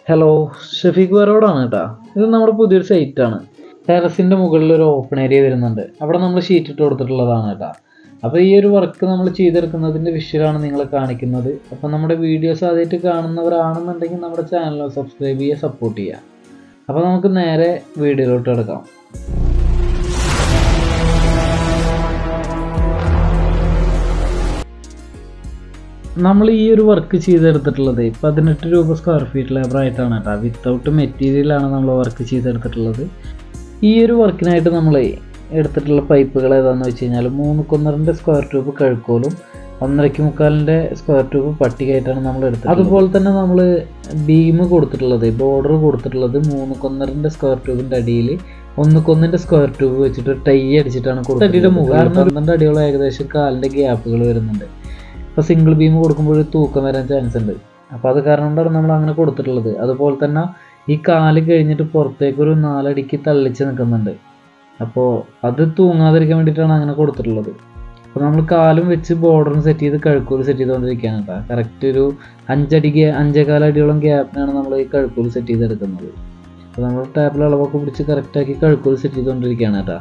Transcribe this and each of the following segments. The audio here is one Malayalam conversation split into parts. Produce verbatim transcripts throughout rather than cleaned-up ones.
ഹലോ, ഷഫീഖ് വരോടാണ് കേട്ടോ. ഇത് നമ്മുടെ പുതിയൊരു സൈറ്റാണ്. ടെറസിൻ്റെ മുകളിൽ ഒരു ഓപ്പൺ ഏരിയ വരുന്നുണ്ട്. അവിടെ നമ്മൾ ഷീറ്റ് ഇട്ട് കൊടുത്തിട്ടുള്ളതാണ് കേട്ടോ. അപ്പോൾ ഈ ഒരു വർക്ക് നമ്മൾ ചെയ്തെടുക്കുന്നതിൻ്റെ വിഷ്വലാണ് നിങ്ങളെ കാണിക്കുന്നത്. അപ്പോൾ നമ്മുടെ വീഡിയോസ് ആദ്യമായിട്ട് കാണുന്നവരാണെന്നുണ്ടെങ്കിൽ നമ്മുടെ ചാനൽ സബ്സ്ക്രൈബ് ചെയ്യുക, സപ്പോർട്ട് ചെയ്യുക. അപ്പോൾ നമുക്ക് നേരെ വീഡിയോയിലോട്ട് എടുക്കാം. നമ്മൾ ഈ ഒരു വർക്ക് ചെയ്തെടുത്തിട്ടുള്ളത് പതിനെട്ട് രൂപ സ്ക്വയർ ഫീറ്റ് ലേബറായിട്ടാണ് കേട്ടോ. വിത്തൗട്ട് മെറ്റീരിയലാണ് നമ്മൾ വർക്ക് ചെയ്തെടുത്തിട്ടുള്ളത്. ഈ ഒരു വർക്കിനായിട്ട് നമ്മൾ എടുത്തിട്ടുള്ള പൈപ്പുകൾ ഏതാണെന്ന് വെച്ച് കഴിഞ്ഞാൽ മൂന്ന് കൊന്നറിൻ്റെ സ്ക്വയർ ട്യൂബ് കഴുക്കോലും ഒന്നരയ്ക്ക് മുക്കാലിൻ്റെ സ്ക്വയർ ട്യൂബ് പട്ടികയായിട്ടാണ് നമ്മൾ എടുത്തത്. അതുപോലെ തന്നെ നമ്മൾ ബീം കൊടുത്തിട്ടുള്ളത്, ബോർഡർ കൊടുത്തിട്ടുള്ളത് മൂന്ന് കൊന്നറിൻ്റെ സ്ക്വയർ ട്യൂബിൻ്റെ അടിയിൽ ഒന്ന് കൊന്നിൻ്റെ സ്ക്വയർ ട്യൂബ് വെച്ചിട്ട് ടൈ അടിച്ചിട്ടാണ് കൊടുത്തത്. അടിയുടെ മുകളിൽ പന്ത്രണ്ട് അടിയോളം ഏകദേശം കാലിൻ്റെ ഗ്യാപ്പുകൾ വരുന്നുണ്ട്. അപ്പോൾ സിംഗിൾ ബീം കൊടുക്കുമ്പോൾ തൂക്കം വരാൻ ചാൻസ് ഉണ്ട്. അപ്പോൾ അത് കാരണം കൊണ്ടാണ് നമ്മൾ അങ്ങനെ കൊടുത്തിട്ടുള്ളത്. അതുപോലെ തന്നെ ഈ കാല് കഴിഞ്ഞിട്ട് പുറത്തേക്കൊരു നാലടിക്ക് തള്ളിച്ച് നിൽക്കുന്നുണ്ട്. അപ്പോൾ അത് തൂങ്ങാതിരിക്കാൻ വേണ്ടിയിട്ടാണ് അങ്ങനെ കൊടുത്തിട്ടുള്ളത്. അപ്പോൾ നമ്മൾ കാലും വെച്ച് ബോർഡറും സെറ്റ് ചെയ്ത് കഴുക്കൂല് സെറ്റ് ചെയ്തുകൊണ്ടിരിക്കുകയാണ് കേട്ടോ. കറക്റ്റ് ഒരു അഞ്ചടി അഞ്ചേകാലടിയോളം ഗ്യാപ്പിനാണ് നമ്മൾ ഈ കഴുക്കൂല് സെറ്റ് ചെയ്തെടുക്കുന്നത്. അപ്പോൾ നമ്മൾ ടാപ്പിൽ അളവൊക്കെ പിടിച്ച് കറക്റ്റാക്കി കഴുക്കൂല് സെറ്റ് ചെയ്തുകൊണ്ടിരിക്കുകയാണ് കേട്ടോ.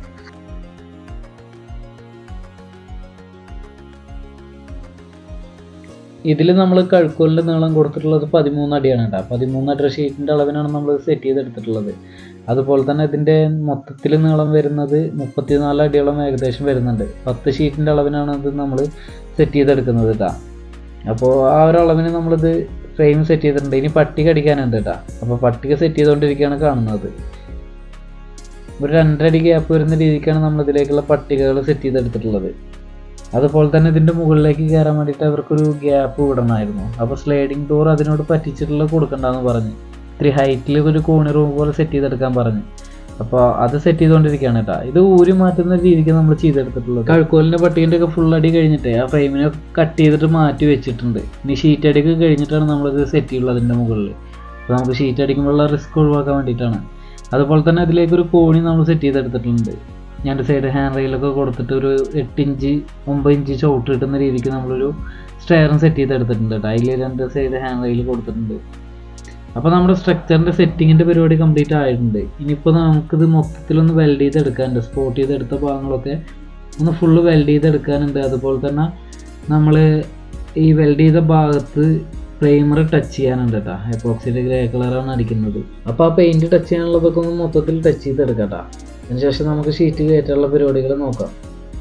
ഇതിൽ നമ്മൾ കഴുക്കോലിൻ്റെ നീളം കൊടുത്തിട്ടുള്ളത് പതിമൂന്ന് അടിയാണ് കേട്ടോ. പതിമൂന്ന് അടി ഷീറ്റിൻ്റെ അളവിനാണ് നമ്മൾ സെറ്റ് ചെയ്തെടുത്തിട്ടുള്ളത്. അതുപോലെ തന്നെ ഇതിൻ്റെ മൊത്തത്തിൽ നീളം വരുന്നത് മുപ്പത്തിനാല് അടിയോളം ഏകദേശം വരുന്നുണ്ട്. പത്ത് ഷീറ്റിൻ്റെ അളവിനാണ് ഇത് നമ്മൾ സെറ്റ് ചെയ്തെടുക്കുന്നത് കേട്ടോ. അപ്പോൾ ആ ഒരു അളവിന് നമ്മളിത് ഫ്രെയിം സെറ്റ് ചെയ്തിട്ടുണ്ട്. ഇനി പട്ടിക അടിക്കാനുണ്ട് കേട്ടോ. അപ്പോൾ പട്ടിക സെറ്റ് ചെയ്തുകൊണ്ടിരിക്കുകയാണ് കാണുന്നത്. ഒരു രണ്ടരടി ഗ്യാപ്പ് വരുന്ന രീതിക്കാണ് നമ്മളിതിലേക്കുള്ള പട്ടികകൾ സെറ്റ് ചെയ്തെടുത്തിട്ടുള്ളത്. അതുപോലെ തന്നെ ഇതിൻ്റെ മുകളിലേക്ക് കയറാൻ വേണ്ടിയിട്ട് അവർക്കൊരു ഗ്യാപ്പ് വിടണമായിരുന്നു. അപ്പോൾ സ്ലൈഡിങ് ഡോർ അതിനോട് പറ്റിച്ചിട്ടുള്ള കൊടുക്കണ്ടെന്ന് പറഞ്ഞ് ഇത്തിരി ഹൈറ്റിൽ ഒരു കോണി റൂം പോലെ സെറ്റ് ചെയ്തെടുക്കാൻ പറഞ്ഞ്. അപ്പോൾ അത് സെറ്റ് ചെയ്തുകൊണ്ടിരിക്കുകയാണ് കേട്ടോ. ഇത് ഊരി മാറ്റുന്ന രീതിക്ക് നമ്മൾ ചെയ്തെടുത്തിട്ടുള്ളത്. കഴുക്കോലിൻ്റെ പട്ടികൻ്റെ ഒക്കെ ഫുൾ അടി കഴിഞ്ഞിട്ട് ആ ഫ്രെയിമിനെ കട്ട് ചെയ്തിട്ട് മാറ്റി വെച്ചിട്ടുണ്ട്. ഇനി ഷീറ്റ് അടിക്ക് കഴിഞ്ഞിട്ടാണ് നമ്മളിത് സെറ്റ് ചെയ്യുള്ളത് അതിൻ്റെ മുകളിൽ. അപ്പോൾ നമുക്ക് ഷീറ്റ് അടിക്കുമ്പോഴുള്ള റിസ്ക് ഒഴിവാക്കാൻ വേണ്ടിയിട്ടാണ്. അതുപോലെ തന്നെ അതിലേക്കൊരു കോണി നമ്മൾ സെറ്റ് ചെയ്തെടുത്തിട്ടുണ്ട്. രണ്ട് സൈഡ് ഹാൻഡ് റെയിലൊക്കെ കൊടുത്തിട്ട് ഒരു എട്ട് ഇഞ്ച് ഒമ്പത് ഇഞ്ച് ചവിട്ട് കിട്ടുന്ന രീതിക്ക് നമ്മളൊരു സ്റ്റെയറും സെറ്റ് ചെയ്തെടുത്തിട്ടുണ്ട് കേട്ടോ. അതിൽ രണ്ട് സൈഡ് ഹാൻഡ് റെയിൽ കൊടുത്തിട്ടുണ്ട്. അപ്പോൾ നമ്മുടെ സ്ട്രക്ചറിൻ്റെ സെറ്റിങ്ങിൻ്റെ പരിപാടി കംപ്ലീറ്റ് ആയിട്ടുണ്ട്. ഇനിയിപ്പോൾ നമുക്കിത് മൊത്തത്തിലൊന്ന് വെൽഡ് ചെയ്തെടുക്കാനുണ്ട്. സ്പോട്ട് ചെയ്തെടുത്ത ഭാഗങ്ങളൊക്കെ ഒന്ന് ഫുള്ള് വെൽഡ് ചെയ്തെടുക്കാനുണ്ട്. അതുപോലെ തന്നെ നമ്മൾ ഈ വെൽഡ് ചെയ്ത ഭാഗത്ത് പ്രൈമർ ടച്ച് ചെയ്യാനുണ്ട് കേട്ടോ. എപ്പോക്സിയുടെ ഗ്രേ കളറാണ് അടിക്കുന്നത്. അപ്പോൾ ആ പെയിൻറ്റ് ടച്ച് ചെയ്യാനുള്ളതൊക്കെ ഒന്ന് മൊത്തത്തിൽ ടച്ച് ചെയ്തെടുക്കാം കേട്ടോ. അതിനുശേഷം നമുക്ക് ഷീറ്റ് കയറ്റാനുള്ള പരിപാടികൾ നോക്കാം.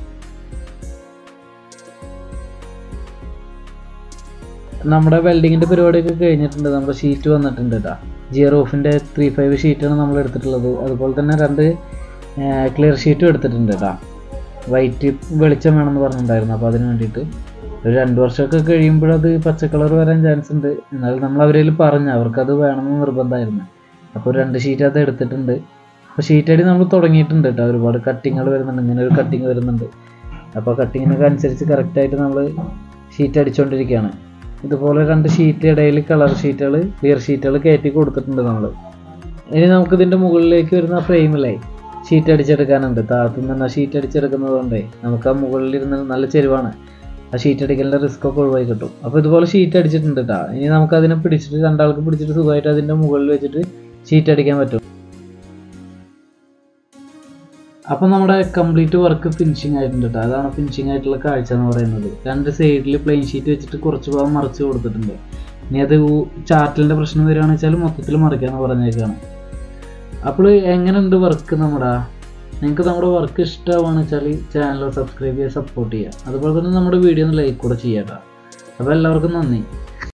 നമ്മുടെ വെൽഡിങ്ങിൻ്റെ പരിപാടിയൊക്കെ കഴിഞ്ഞിട്ടുണ്ട്. നമ്മുടെ ഷീറ്റ് വന്നിട്ടുണ്ട് കേട്ടോ. ജിയറോഫിൻ്റെ ത്രീ ഫൈവ് ഷീറ്റാണ് നമ്മൾ എടുത്തിട്ടുള്ളത്. അതുപോലെ തന്നെ രണ്ട് ക്ലിയർ ഷീറ്റും എടുത്തിട്ടുണ്ട് കേട്ടോ. വൈറ്റ് വെളിച്ചം വേണമെന്ന് പറഞ്ഞിട്ടുണ്ടായിരുന്നു. അപ്പോൾ അതിന് വേണ്ടിയിട്ട് ഒരു രണ്ട് വർഷമൊക്കെ കഴിയുമ്പോഴത് പച്ച കളർ വരാൻ ചാൻസ് ഉണ്ട്. എന്നാലും നമ്മൾ അവരിൽ പറഞ്ഞു അവർക്കത് വേണമെന്ന് നിർബന്ധമായിരുന്നു. അപ്പോൾ രണ്ട് ഷീറ്റ് അത് എടുത്തിട്ടുണ്ട്. അപ്പോൾ ഷീറ്റ് അടി നമ്മൾ തുടങ്ങിയിട്ടുണ്ട് കേട്ടോ. ഒരുപാട് കട്ടിങ്ങൾ വരുന്നുണ്ട്. ഇങ്ങനെ ഒരു കട്ടിങ് വരുന്നുണ്ട്. അപ്പോൾ കട്ടിങ്ങിനൊക്കെ അനുസരിച്ച് കറക്റ്റായിട്ട് നമ്മൾ ഷീറ്റ് അടിച്ചുകൊണ്ടിരിക്കുകയാണ്. ഇതുപോലെ രണ്ട് ഷീറ്റ് ഇടയിൽ കളർ ഷീറ്റുകൾ ക്ലിയർ ഷീറ്റുകൾ കയറ്റി കൊടുത്തിട്ടുണ്ട് നമ്മൾ. ഇനി നമുക്കിതിൻ്റെ മുകളിലേക്ക് വരുന്ന ഫ്രെയിമിലേ ഷീറ്റ് അടിച്ചെടുക്കാനുണ്ട്. താഴത്തുനിന്ന് തന്നെ ഷീറ്റ് അടിച്ചെടുക്കുന്നത് കൊണ്ടേ നമുക്ക് ആ മുകളിലിരുന്ന് നല്ല ചെരുവാണ്. ആ ഷീറ്റ് അടിക്കലിൻ്റെ റിസ്ക് ഒക്കെ ഒഴിവായി കിട്ടും. അപ്പോൾ ഇതുപോലെ ഷീറ്റ് അടിച്ചിട്ടുണ്ട് കേട്ടോ. ഇനി നമുക്കതിനെ പിടിച്ചിട്ട് രണ്ടാൾക്ക് പിടിച്ചിട്ട് സുഖമായിട്ട് അതിൻ്റെ മുകളിൽ വെച്ചിട്ട് ഷീറ്റ് അടിക്കാൻ പറ്റും. അപ്പോൾ നമ്മുടെ കംപ്ലീറ്റ് വർക്ക് ഫിനിഷിംഗ് ആയിട്ടുണ്ട് കേട്ടോ. അതാണ് ഫിനിഷിംഗ് ആയിട്ടുള്ള കാഴ്ച എന്ന് പറയുന്നത്. രണ്ട് സൈഡിൽ പ്ലെയിൻ ഷീറ്റ് വെച്ചിട്ട് കുറച്ച് ഭാഗം മറിച്ച് കൊടുത്തിട്ടുണ്ട്. ഇനി അത് ചാർട്ടിലിൻ്റെ പ്രശ്നം വരികയാണെന്ന് വെച്ചാൽ മൊത്തത്തിൽ മറിക്കാമെന്ന് പറഞ്ഞേക്കാണ്. അപ്പോൾ എങ്ങനെയുണ്ട് വർക്ക് നമ്മുടെ? നിങ്ങൾക്ക് നമ്മുടെ വർക്ക് ഇഷ്ടമാണെന്ന് വെച്ചാൽ ചാനൽ സബ്സ്ക്രൈബ് ചെയ്യുക, സപ്പോർട്ട് ചെയ്യുക. അതുപോലെ തന്നെ നമ്മുടെ വീഡിയോ ഒന്ന് ലൈക്ക് കൂടെ ചെയ്യാം കേട്ടോ. അപ്പോൾ എല്ലാവർക്കും നന്ദി.